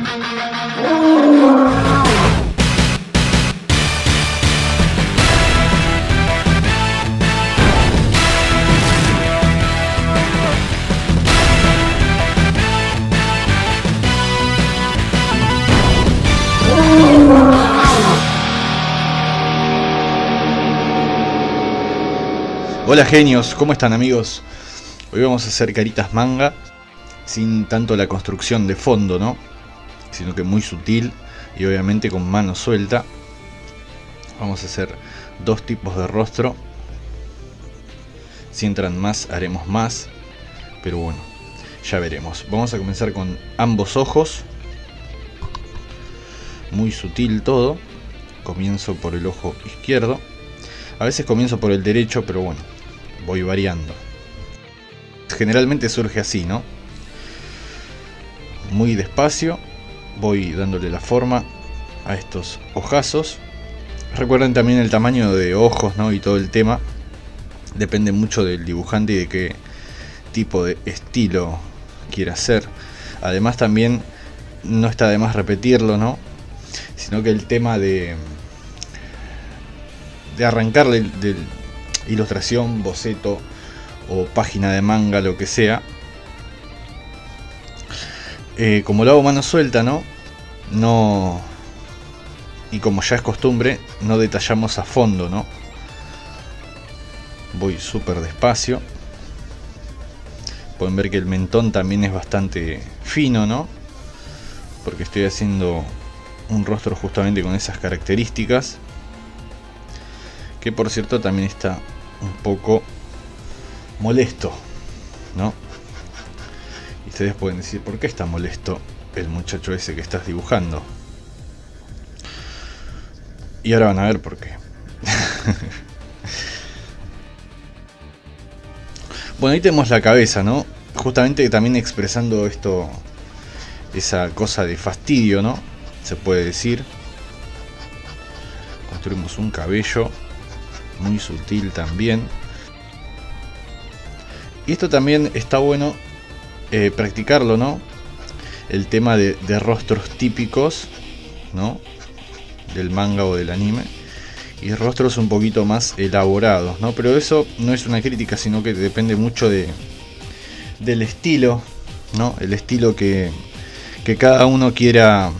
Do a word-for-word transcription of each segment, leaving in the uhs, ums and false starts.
Hola genios, ¿cómo están amigos? Hoy vamos a hacer caritas manga sin tanto la construcción de fondo, ¿no? Sino que muy sutil y obviamente con mano suelta. Vamos a hacer dos tipos de rostro. Si entran más, haremos más. Pero bueno, ya veremos. Vamos a comenzar con ambos ojos. Muy sutil todo. Comienzo por el ojo izquierdo. A veces comienzo por el derecho, pero bueno, voy variando. Generalmente surge así, ¿no? Muy despacio, voy dándole la forma a estos ojazos. Recuerden también el tamaño de ojos, ¿no? Y todo el tema. Depende mucho del dibujante y de qué tipo de estilo quiera hacer. Además también no está de más repetirlo, ¿no? Sino que el tema de... de arrancarle de ilustración, boceto o página de manga, lo que sea, eh, como lo hago mano suelta, ¿no? No, y como ya es costumbre, no detallamos a fondo, ¿no? Voy súper despacio. Pueden ver que el mentón también es bastante fino, ¿no? Porque estoy haciendo un rostro justamente con esas características. Que por cierto también está un poco molesto, ¿no? Y ustedes pueden decir, ¿por qué está molesto el muchacho ese que estás dibujando? Y ahora van a ver por qué. Bueno, ahí tenemos la cabeza, ¿no? Justamente también expresando esto, esa cosa de fastidio, ¿no? Se puede decir. Construimos un cabello muy sutil también. Y esto también está bueno eh, practicarlo, ¿no? El tema de, de rostros típicos, ¿no? Del manga o del anime. Y rostros un poquito más elaborados, ¿no? Pero eso no es una crítica, sino que depende mucho de, del estilo, ¿no? El estilo que, que cada uno quiera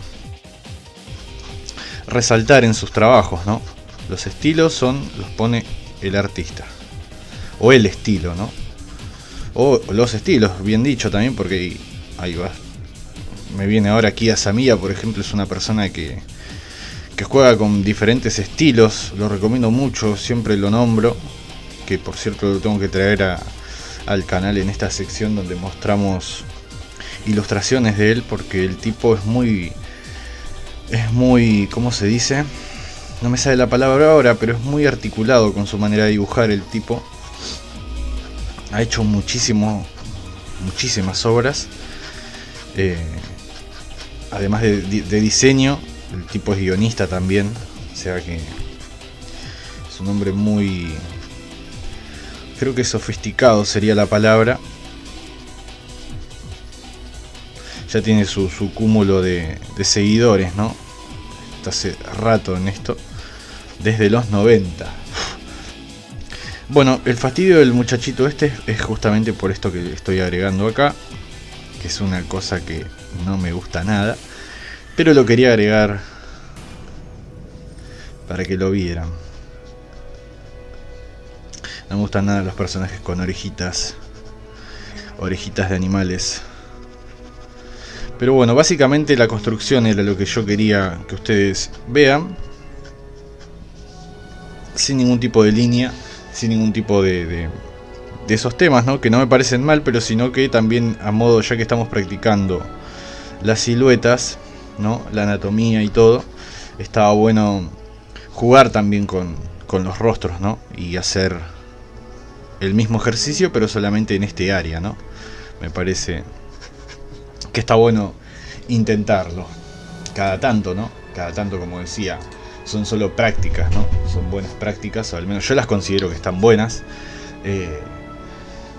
resaltar en sus trabajos, ¿no? Los estilos son, los pone el artista. O el estilo, ¿no? O los estilos, bien dicho también, porque ahí va. Me viene ahora Kiya Samiya, por ejemplo, es una persona que, que juega con diferentes estilos. Lo recomiendo mucho, siempre lo nombro. Que por cierto lo tengo que traer a, al canal en esta sección donde mostramos ilustraciones de él, porque el tipo es muy... Es muy... ¿Cómo se dice? No me sale la palabra ahora, pero es muy articulado con su manera de dibujar el tipo. Ha hecho muchísimo, muchísimas obras. Eh, además de, de diseño, el tipo es guionista también. O sea que es un hombre muy... Creo que sofisticado sería la palabra. Ya tiene su, su cúmulo de, de seguidores, ¿no? Está hace rato en esto. Desde los noventa. Bueno, el fastidio del muchachito este es justamente por esto que estoy agregando acá. Que es una cosa que no me gusta nada. Pero lo quería agregar para que lo vieran. No me gustan nada los personajes con orejitas. Orejitas de animales. Pero bueno, básicamente la construcción era lo que yo quería que ustedes vean. Sin ningún tipo de línea, sin ningún tipo de, de, de esos temas, ¿no? Que no me parecen mal, pero sino que también a modo, ya que estamos practicando las siluetas, ¿no? La anatomía y todo, estaba bueno jugar también con, con los rostros, ¿no? Y hacer el mismo ejercicio, pero solamente en este área, ¿no? Me parece que está bueno intentarlo cada tanto, ¿no? Cada tanto, como decía, son solo prácticas, ¿no? Son buenas prácticas, o al menos yo las considero que están buenas. Eh,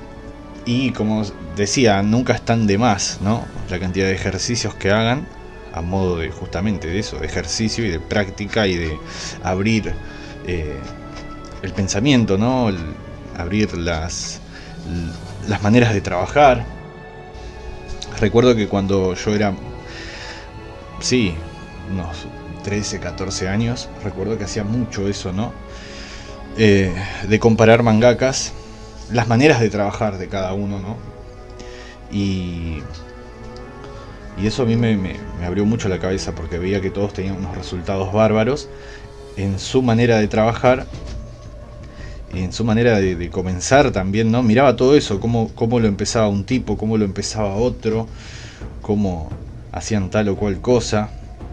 y como decía, nunca están de más, ¿no? La cantidad de ejercicios que hagan, a modo de justamente de eso, de ejercicio y de práctica y de abrir eh, el pensamiento, ¿no? El, abrir las, las maneras de trabajar. Recuerdo que cuando yo era, sí, unos trece, catorce años, recuerdo que hacía mucho eso, ¿no? Eh, de comparar mangakas, las maneras de trabajar de cada uno, ¿no? Y, y eso a mí me, me, me abrió mucho la cabeza, porque veía que todos tenían unos resultados bárbaros en su manera de trabajar y en su manera de, de comenzar también, ¿no? Miraba todo eso, cómo, cómo lo empezaba un tipo, cómo lo empezaba otro, cómo hacían tal o cual cosa.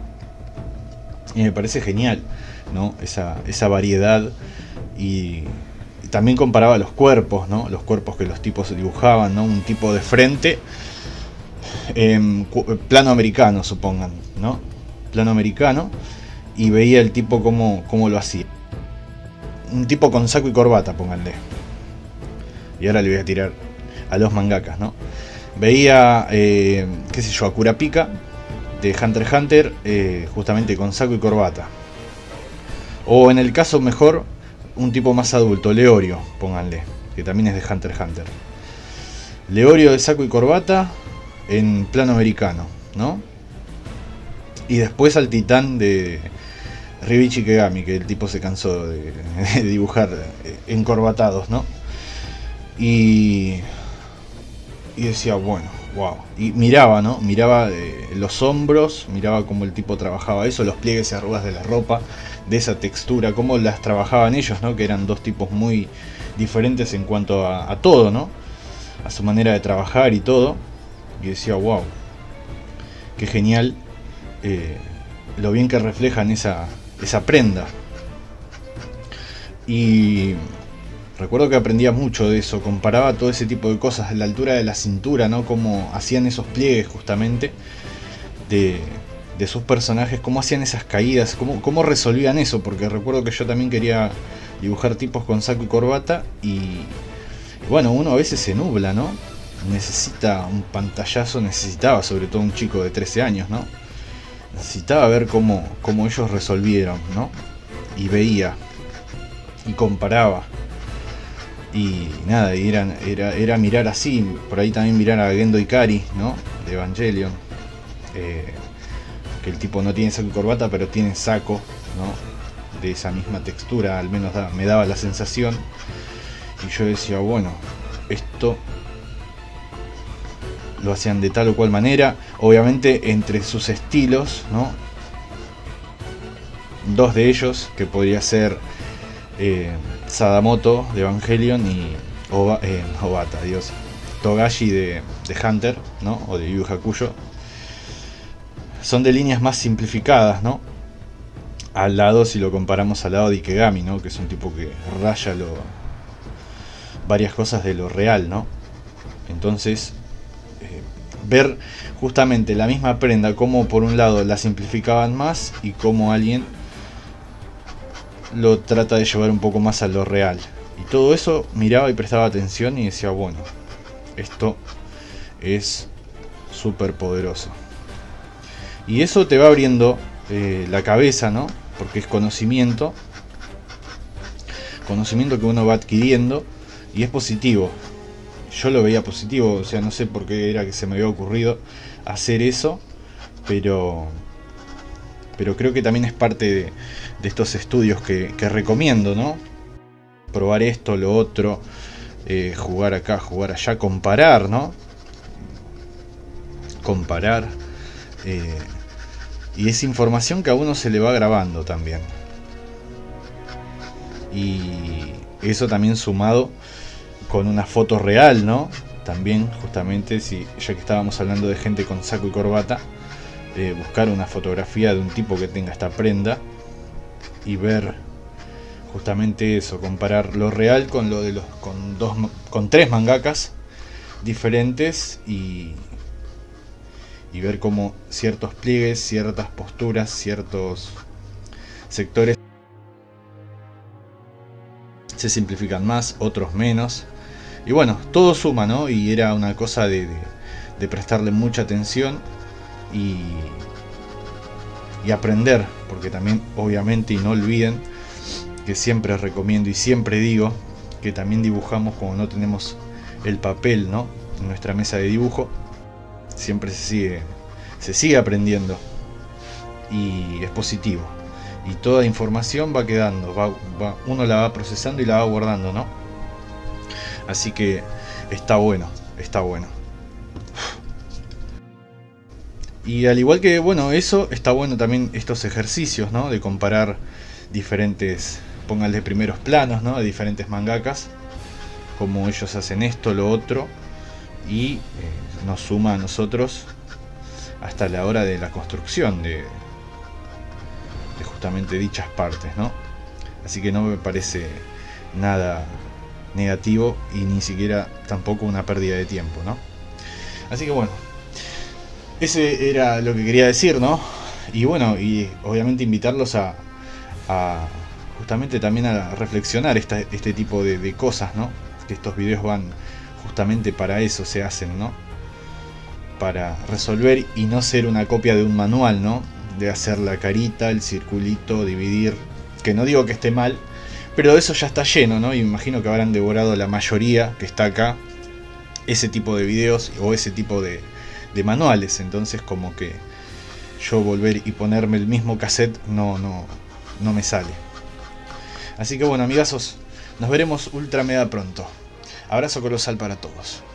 Y me parece genial, ¿no? Esa, esa variedad. Y, y también comparaba los cuerpos, ¿no? Los cuerpos que los tipos dibujaban, ¿no? Un tipo de frente, eh, plano americano, supongan, ¿no? Plano americano. Y veía el tipo cómo, cómo lo hacía. Un tipo con saco y corbata, pónganle. Y ahora le voy a tirar a los mangakas, ¿no? Veía, eh, qué sé yo, a Kurapika de Hunter x Hunter, eh, justamente con saco y corbata. O en el caso mejor, un tipo más adulto, Leorio, pónganle, que también es de Hunter x Hunter. Leorio de saco y corbata en plano americano, ¿no? Y después al titán de Ryuichi Kegami, que el tipo se cansó de, de dibujar encorbatados, ¿no? Y, y decía, bueno, wow. Y miraba, ¿no? Miraba eh, los hombros, miraba cómo el tipo trabajaba eso, los pliegues y arrugas de la ropa, de esa textura, cómo las trabajaban ellos, ¿no? Que eran dos tipos muy diferentes en cuanto a, a todo, ¿no? A su manera de trabajar y todo. Y decía, wow, qué genial eh, lo bien que reflejan esa, esa prenda. Y recuerdo que aprendía mucho de eso, comparaba todo ese tipo de cosas, la altura de la cintura, ¿no? Cómo hacían esos pliegues justamente de, de sus personajes, cómo hacían esas caídas, cómo, cómo resolvían eso, porque recuerdo que yo también quería dibujar tipos con saco y corbata y bueno, uno a veces se nubla, ¿no? Necesita un pantallazo, necesitaba sobre todo un chico de trece años, ¿no? Necesitaba ver cómo, cómo ellos resolvieron, ¿no? Y veía y comparaba. Y nada, y era, era, era mirar así, por ahí también mirar a Gendo Ikari, ¿no? De Evangelion. Eh, que el tipo no tiene saco y corbata, pero tiene saco, ¿no? De esa misma textura, al menos da, me daba la sensación. Y yo decía, bueno, esto lo hacían de tal o cual manera. Obviamente entre sus estilos, ¿no? Dos de ellos, que podría ser eh, Sadamoto de Evangelion y Oba, eh, Obata, Dios, Togashi de, de Hunter, ¿no? O de Yu Yu Hakusho. Son de líneas más simplificadas, ¿no? Al lado, si lo comparamos al lado de Ikegami, ¿no? Que es un tipo que raya lo, varias cosas de lo real, ¿no? Entonces, eh, ver justamente la misma prenda, como por un lado la simplificaban más y como alguien lo trata de llevar un poco más a lo real. Y todo eso miraba y prestaba atención y decía, bueno, esto es súper poderoso. Y eso te va abriendo eh, la cabeza, ¿no? Porque es conocimiento. Conocimiento que uno va adquiriendo y es positivo. Yo lo veía positivo, o sea, no sé por qué era que se me había ocurrido hacer eso, pero pero creo que también es parte de, de estos estudios que, que recomiendo, ¿no? Probar esto, lo otro, eh, jugar acá, jugar allá, comparar, ¿no? Comparar. Eh, y es información que a uno se le va grabando también. Y eso también sumado con una foto real, ¿no? También, justamente, si ya que estábamos hablando de gente con saco y corbata, eh, buscar una fotografía de un tipo que tenga esta prenda y ver justamente eso, comparar lo real con lo de los con dos con tres mangakas diferentes y y ver cómo ciertos pliegues, ciertas posturas, ciertos sectores se simplifican más, otros menos. Y bueno, todo suma, ¿no? Y era una cosa de, de, de prestarle mucha atención y, y aprender, porque también obviamente, y no olviden que siempre recomiendo y siempre digo que también dibujamos como no tenemos el papel, ¿no?, en nuestra mesa de dibujo. Siempre se sigue, se sigue aprendiendo y es positivo, y toda información va quedando, va, va, uno la va procesando y la va guardando, ¿no? Así que está bueno, está bueno. Y al igual que, bueno, eso, está bueno también estos ejercicios, ¿no?, de comparar diferentes, pónganle primeros planos, ¿no?, de diferentes mangakas, como ellos hacen esto, lo otro, y eh, nos suma a nosotros hasta la hora de la construcción de, de justamente dichas partes, ¿no? Así que no me parece nada negativo y ni siquiera tampoco una pérdida de tiempo, ¿no? Así que bueno, ese era lo que quería decir, ¿no? Y bueno, y obviamente invitarlos a, a justamente también a reflexionar esta, este tipo de, de cosas, ¿no? Que estos videos van justamente para eso, se hacen, ¿no? Para resolver y no ser una copia de un manual, ¿no? De hacer la carita, el circulito, dividir, que no digo que esté mal, pero eso ya está lleno, ¿no? Y me imagino que habrán devorado la mayoría que está acá ese tipo de videos o ese tipo de, de manuales. Entonces como que yo volver y ponerme el mismo cassette no, no, no me sale. Así que bueno, amigazos, nos veremos ultra mega pronto. Abrazo colosal para todos.